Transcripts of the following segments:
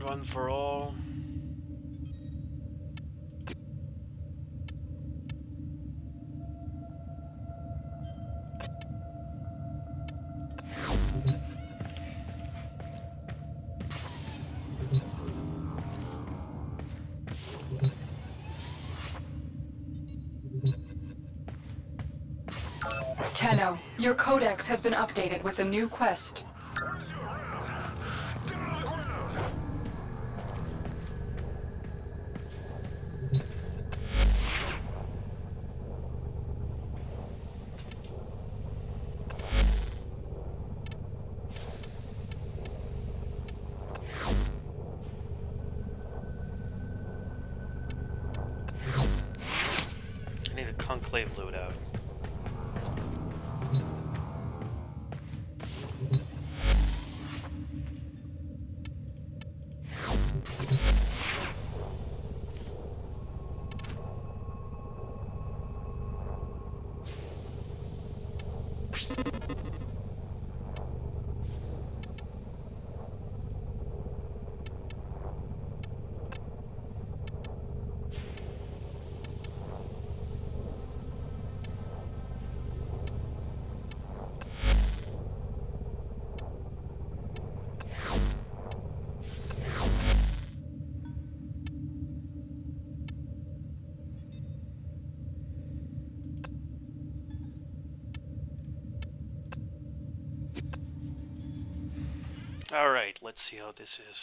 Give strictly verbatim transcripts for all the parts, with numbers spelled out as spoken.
fun for all. Tenno, your codex has been updated with a new quest. I need a conclave loadout. Alright, let's see how this is.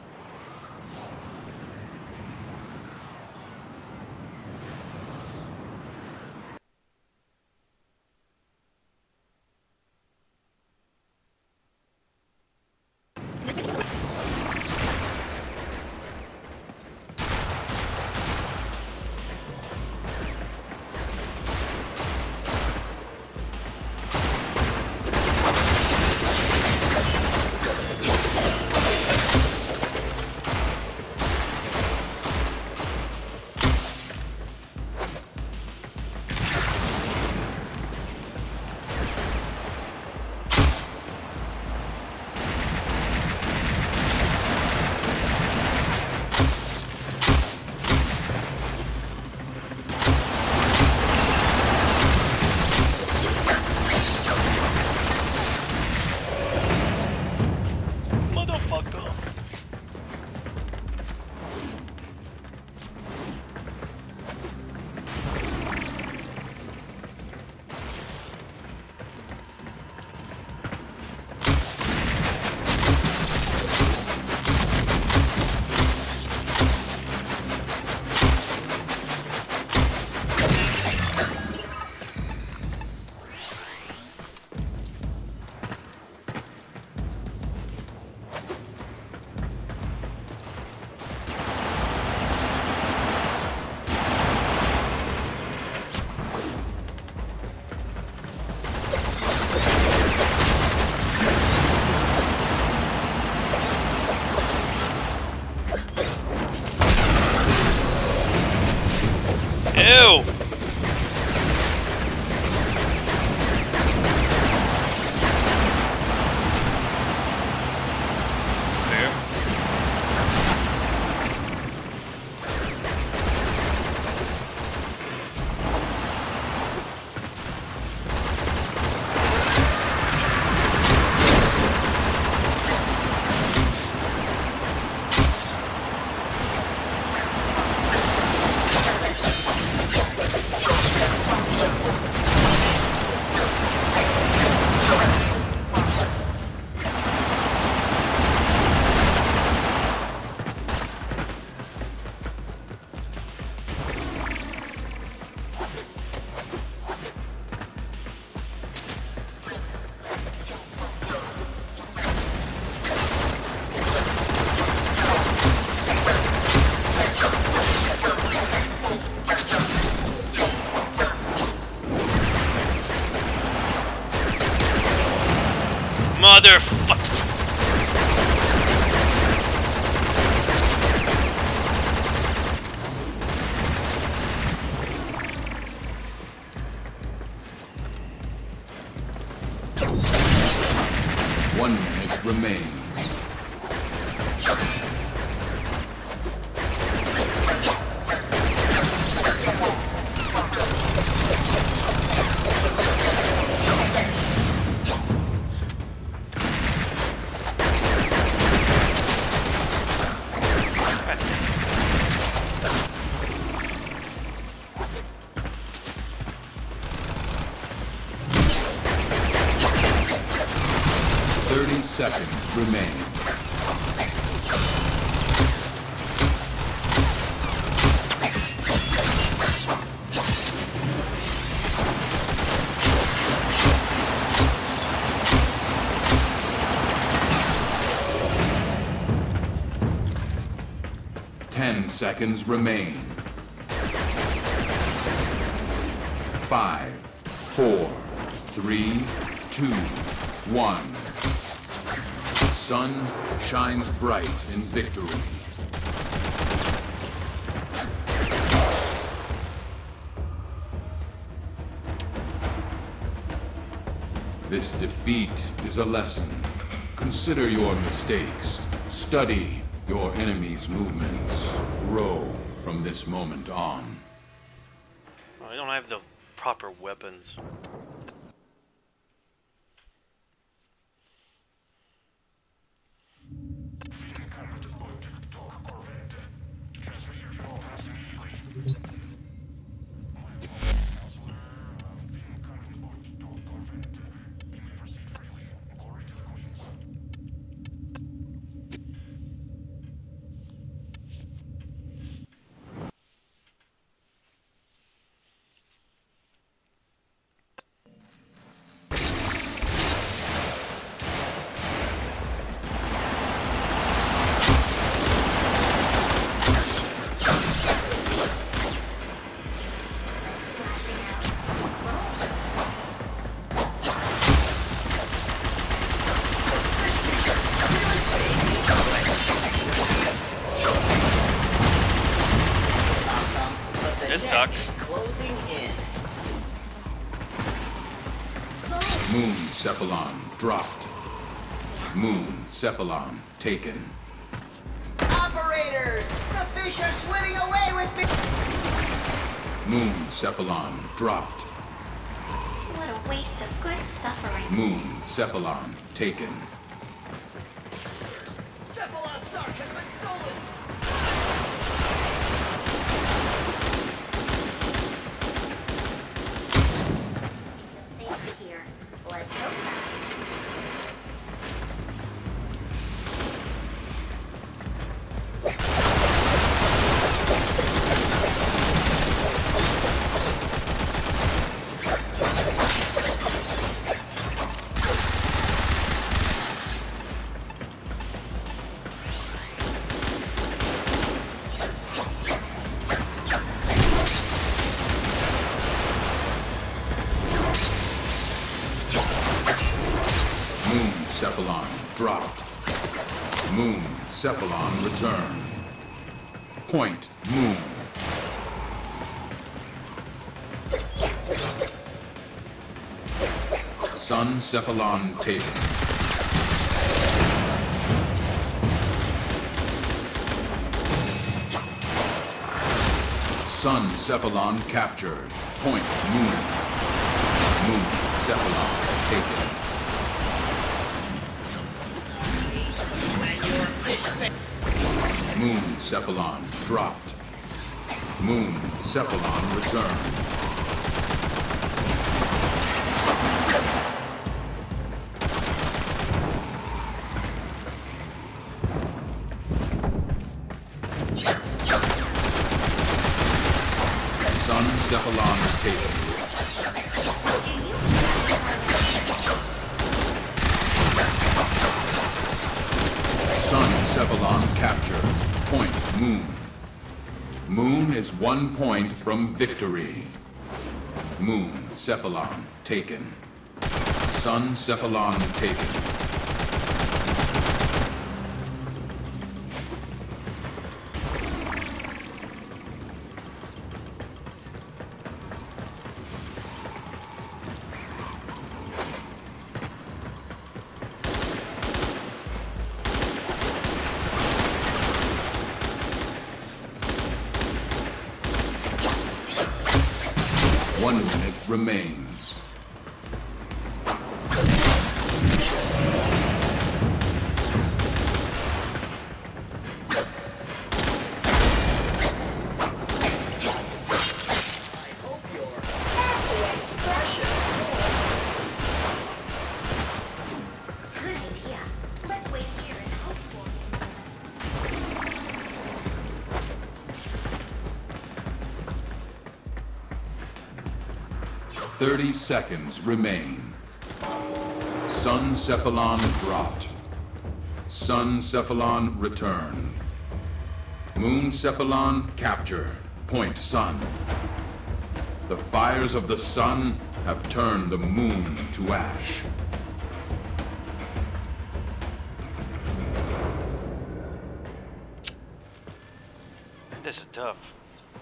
Ew! Motherfucker! One minute remains. seconds remain. Ten seconds remain. Five, four, three, two, one. Sun shines bright in victory. This defeat is a lesson. Consider your mistakes. Study your enemy's movements. Grow from this moment on. I don't have the proper weapons. This sucks. Closing in. Moon Cephalon dropped. Moon Cephalon taken. Operators! The fish are swimming away with me! Moon Cephalon dropped. What a waste of good suffering. Moon Cephalon taken. Cephalon Sark has been stolen! Safety here. Let's hope that. Moon Cephalon dropped. Moon Cephalon returned. Point Moon. Sun Cephalon taken. Sun Cephalon captured. Point Moon. Moon Cephalon taken. Moon Cephalon dropped. Moon Cephalon returned. Sun Cephalon taken. Sun Cephalon captured. Point Moon. Moon is one point from victory. Moon Cephalon taken. Sun Cephalon taken. One minute remains. I hope you're happy expression. Good idea. Thirty seconds remain. Sun Cephalon dropped. Sun Cephalon returned. Moon Cephalon captured. Point Sun. The fires of the sun have turned the moon to ash. This is tough.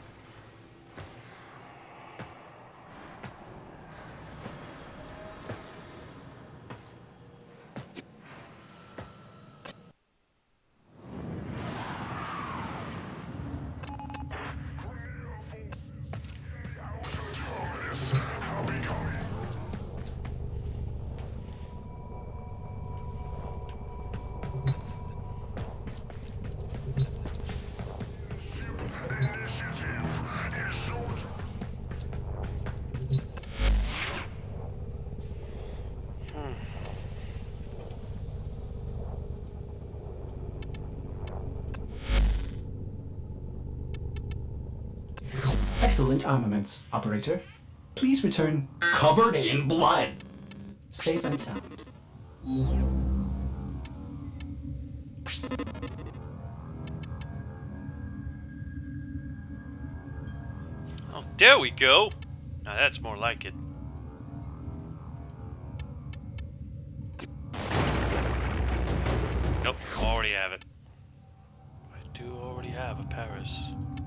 Excellent armaments, operator. Please return covered in blood. Safe and sound. Oh, there we go. Now that's more like it. Nope, already have it. I do already have a Paris.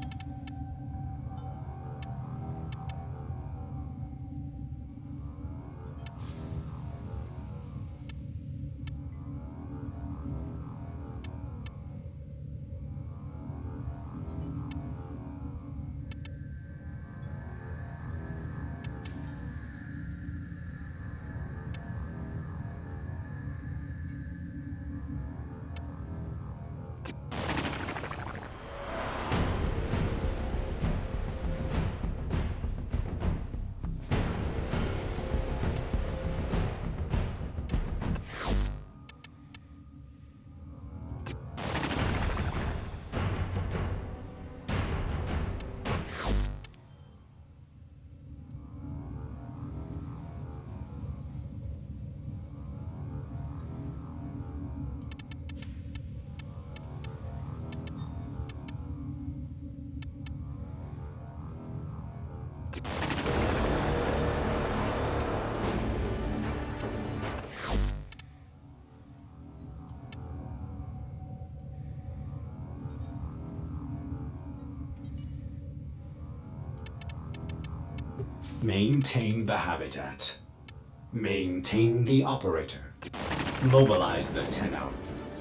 Maintain the habitat. Maintain the operator. Mobilize the Tenno.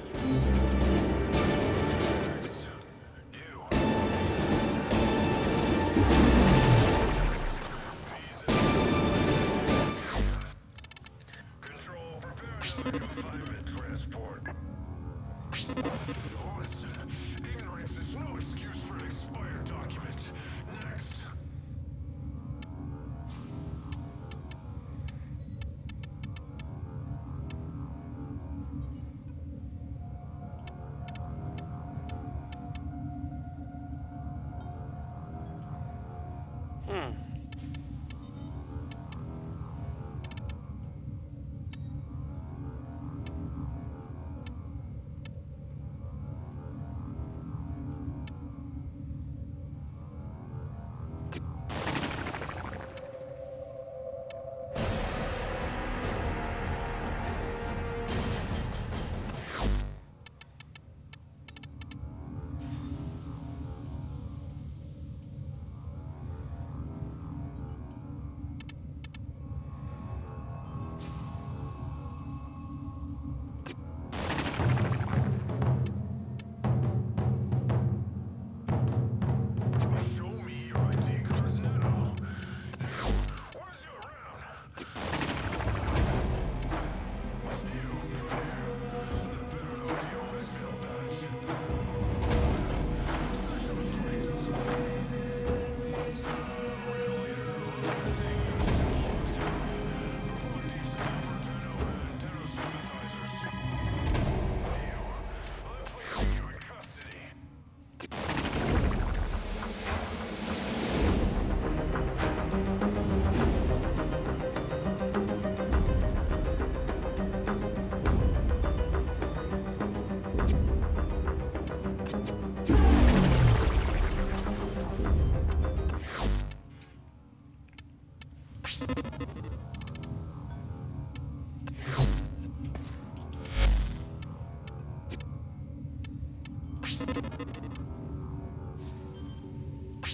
Control, prepare for confinement transport. Listen, ignorance is no excuse for an expired document. Next.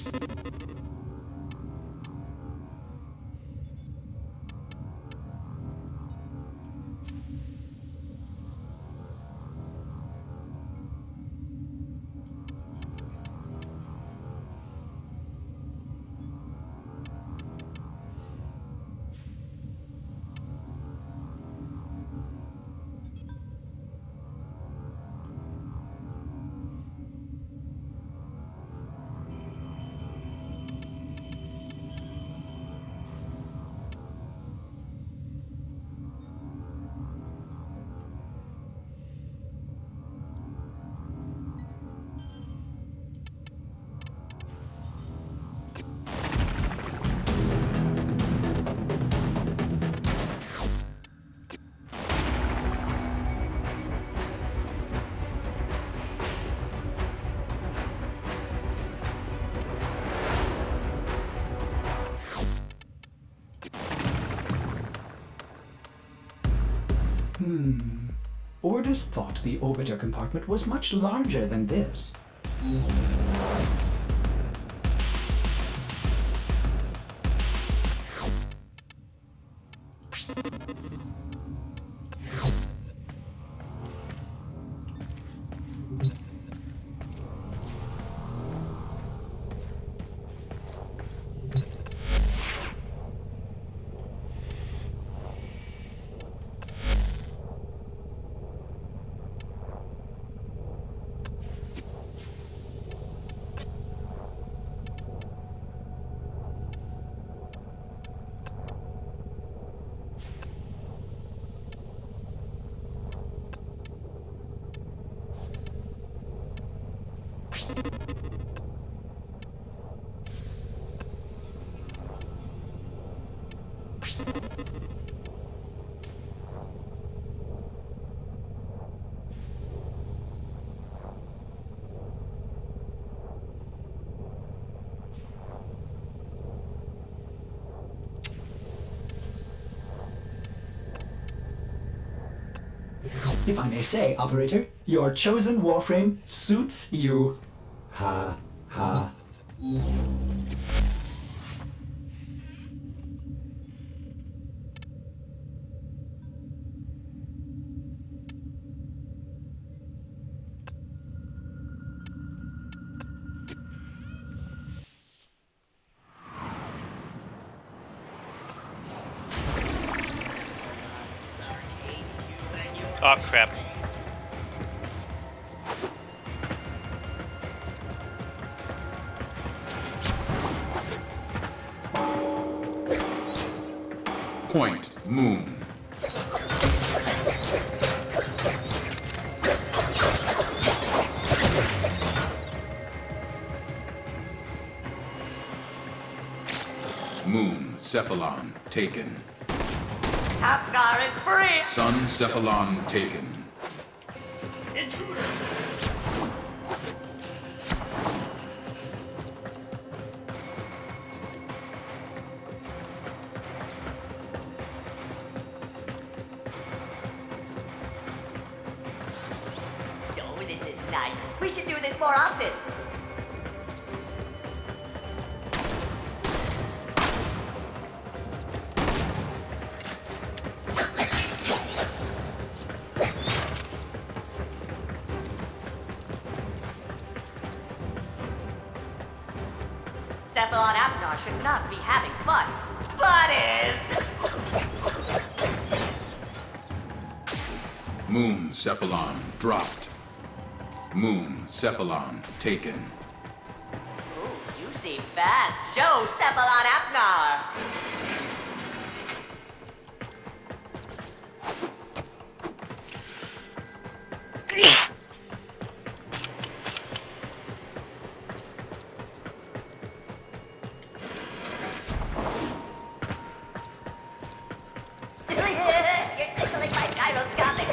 Hmm. Ordis thought the orbiter compartment was much larger than this. If I may say, operator, your chosen warframe suits you. Ha, ha. Oh crap. Point Moon. Moon Cephalon taken. Apgar is free! Sun Cephalon taken. Intruders! Oh, this is nice. We should do this more often. Cephalon Apnar should not be having fun, but is. Moon Cephalon dropped. Moon Cephalon taken. Ooh, you seem fast. Show Cephalon Apnar. You're tickling my gyroscopic.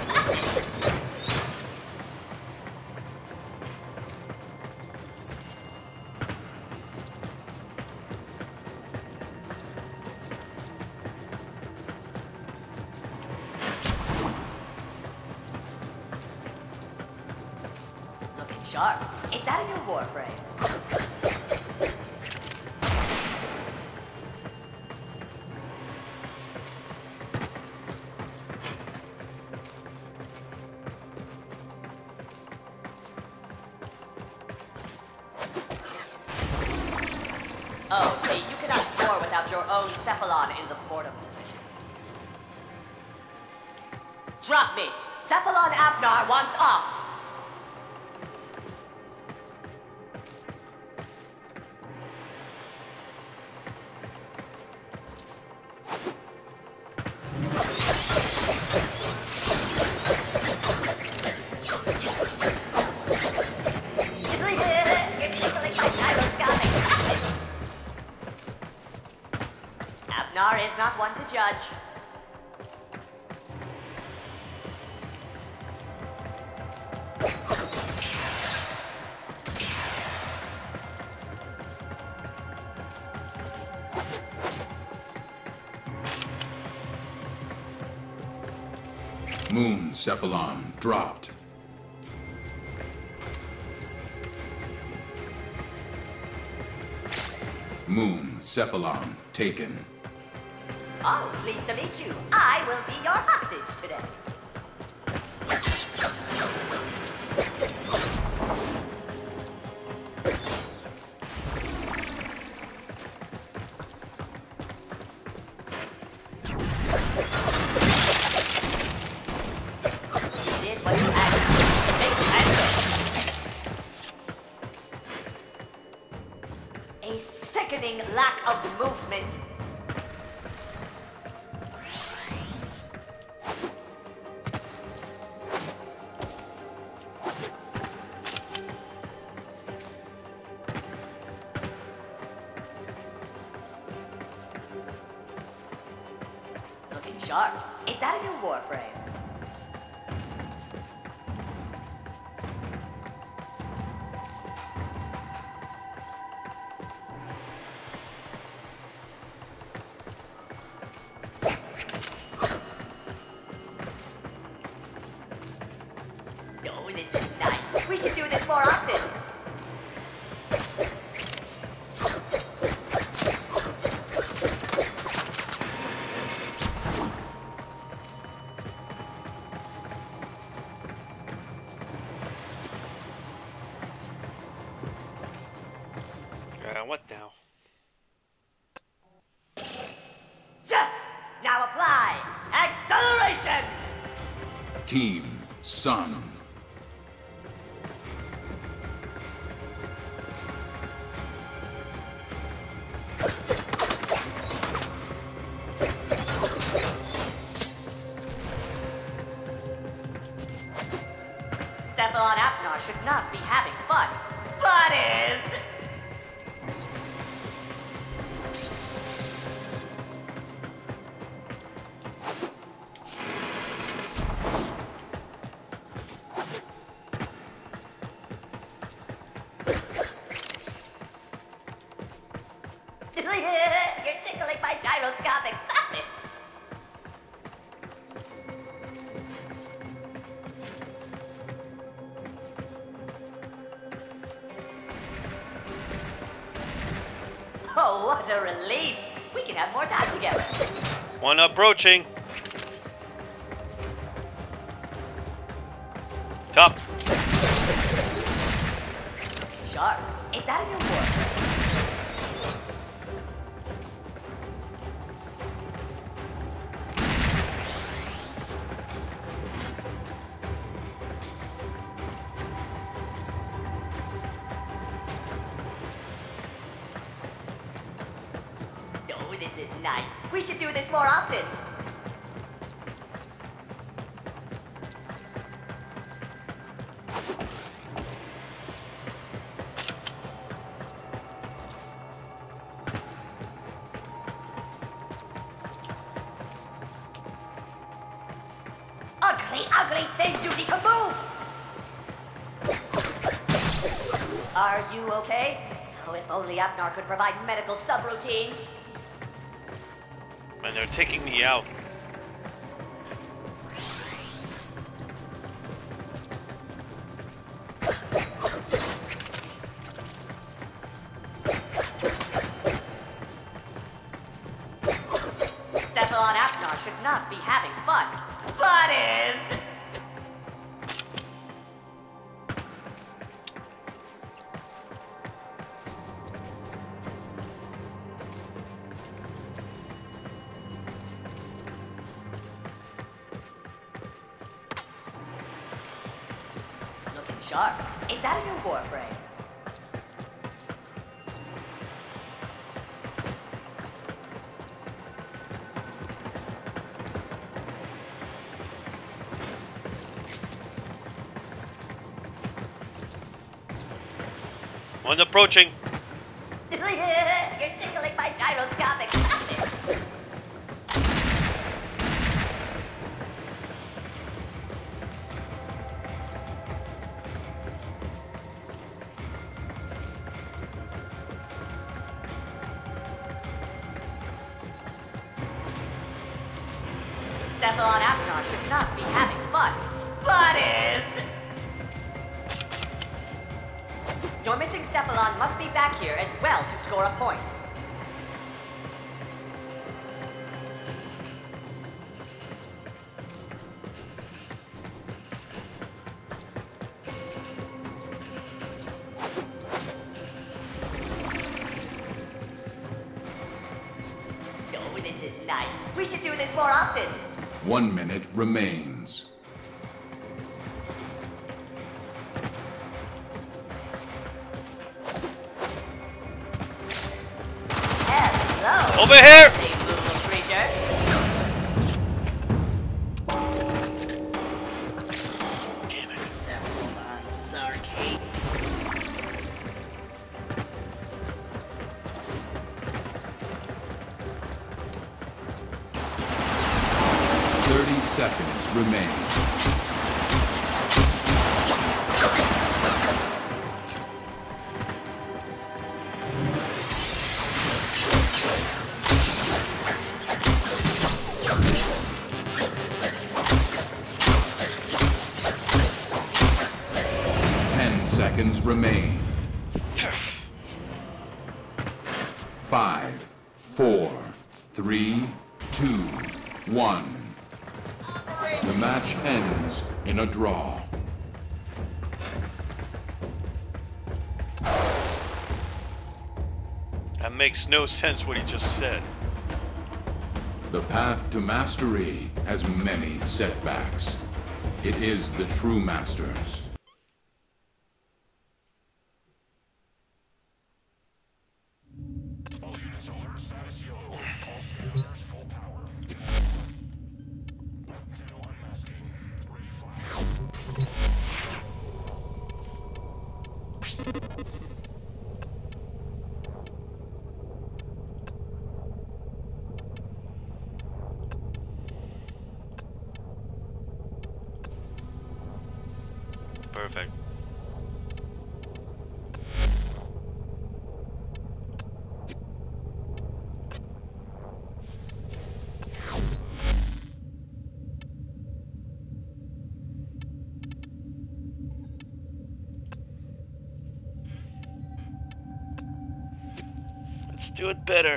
Looking sharp. Is that a new warframe? Oh, see, you cannot score without your own Cephalon in the boredom position. Drop me! Cephalon Apnar wants off! Apnar is not one to judge. Moon Cephalon dropped. Moon Cephalon taken. Oh, pleased to meet you. I will be your hostage today. You did what you had to do. Take the answer. A sickening lack of movement. Looking sharp. Is that a new warframe? Oh, this is nice. We should do this more often. Uh, what now? Yes! Now apply! Acceleration! Team Sun. Cephalon Apnar should not be having fun, but is... You're tickling my gyroscopic. Stop it! Oh, what a relief! We can have more time together. One approaching. Top. Sharp. Is that a new warframe? Oh, this is nice. We should do this more often. Ugly, ugly things you need to move! Are you okay? Oh, if only Apnar could provide medical subroutines. Man, they're taking me out. Cephalon Apnar should not be having fun, but is... sharp. Is that a new warframe? One approaching. You're tickling my gyroscopic puppet. Cephalon Apnon should not be having fun, but is. Your missing Cephalon must be back here as well to score a point. Oh, this is nice. We should do this more often. One minute remains. Hello. Over here! Big little creature. Damn it. Cephalon Sarcade. Thirty seconds remain. Ten seconds remain. Five, four, three, two, one. The match ends in a draw. That makes no sense what he just said. The path to mastery has many setbacks. It is the true masters. All units alert status yellow. All scanners full power. Zero unmasking. Ready fire. Perfect. Let's do it better.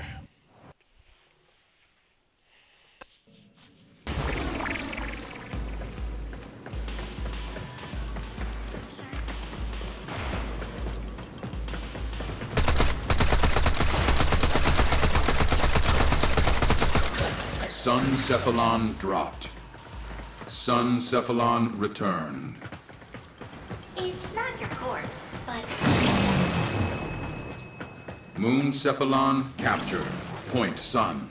Sun Cephalon dropped. Sun Cephalon returned. It's not your corpse, but Moon Cephalon captured. Point Sun.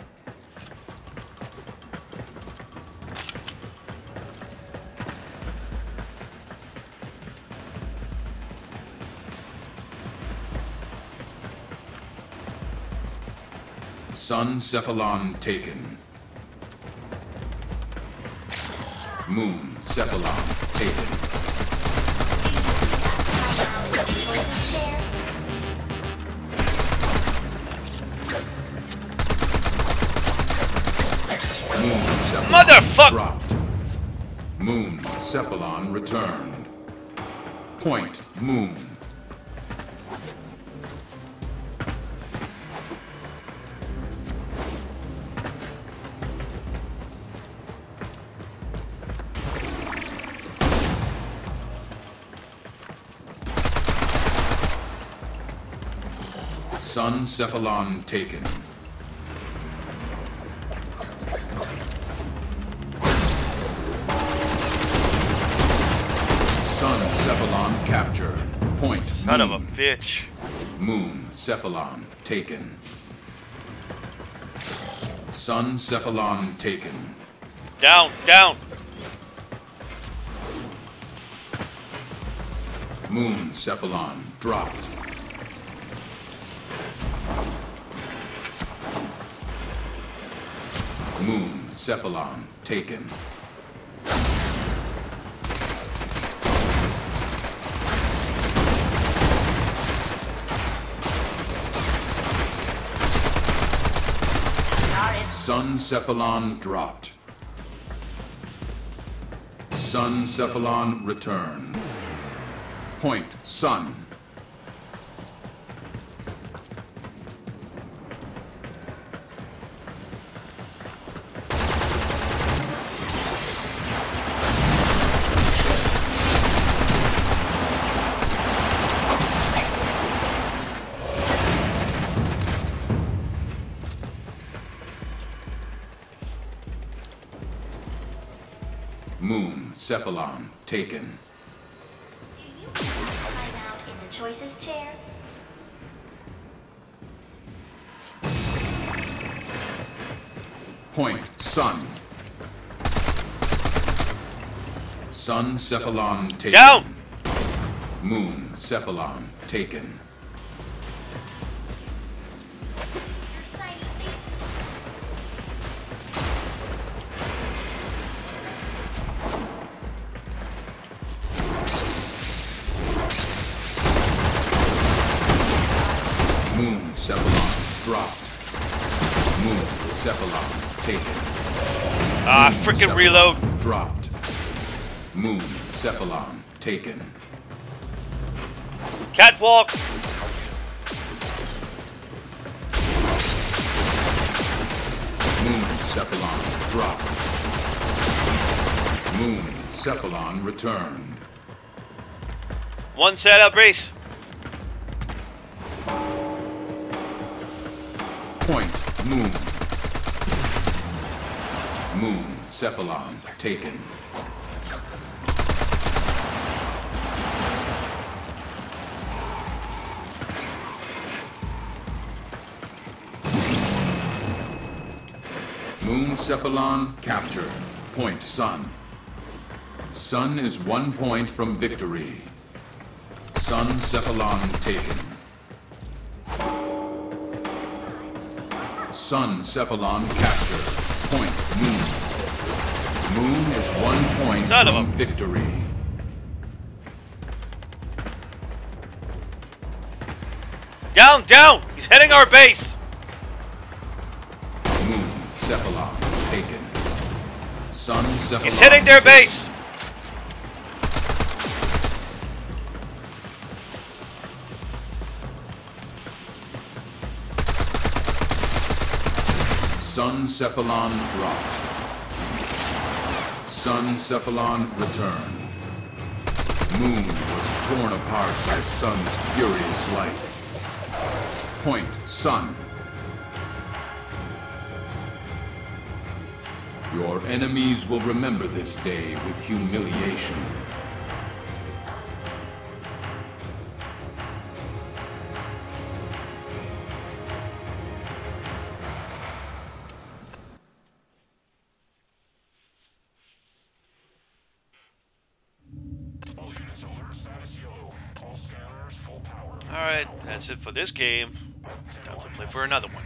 Sun Cephalon taken. Moon Cephalon taken. share. Moon Cephalon Motherfuck- dropped. Moon Cephalon returned. Point Moon. Sun Cephalon taken. Sun Cephalon captured. Point. Son of a Moon. bitch. Moon Cephalon taken. Sun Cephalon taken. Down, down. Moon Cephalon dropped. Moon Cephalon taken. Sun Cephalon dropped. Sun Cephalon returned. Point Sun. Moon Cephalon taken. Do you want to hide out in the choices chair? Point Sun. Sun Cephalon taken. Down! Moon Cephalon taken. Your shiny faces. Moon Cephalon dropped. Moon Cephalon taken. Ah, Moon frickin' Cephalon reload. Dropped. Moon Cephalon taken. Catwalk. Moon Cephalon dropped. Moon Cephalon returned. One set up base. Point Moon. Moon Cephalon taken. Moon Cephalon captured. Point Sun. Sun is one point from victory. Sun Cephalon taken. Sun Cephalon captured. Point Moon. Moon is one point Son of from a- victory. Down, down. He's hitting our base. Moon Cephalon taken. Sun Cephalon He's hitting their taken. base. Sun Cephalon dropped. Sun Cephalon returned. Moon was torn apart by Sun's furious light. Point Sun. Your enemies will remember this day with humiliation. All units alert, status yellow. All scanners full power. Alright, that's it for this game. Time to play for another one.